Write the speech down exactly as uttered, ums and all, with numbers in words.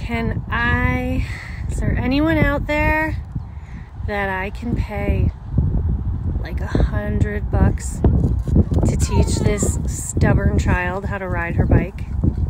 Can I, is there anyone out there that I can pay like a hundred bucks to teach this stubborn child how to ride her bike?